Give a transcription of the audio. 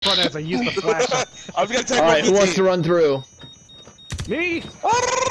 front as I use the flash. I was gonna take Alright, who wants to run through? Me?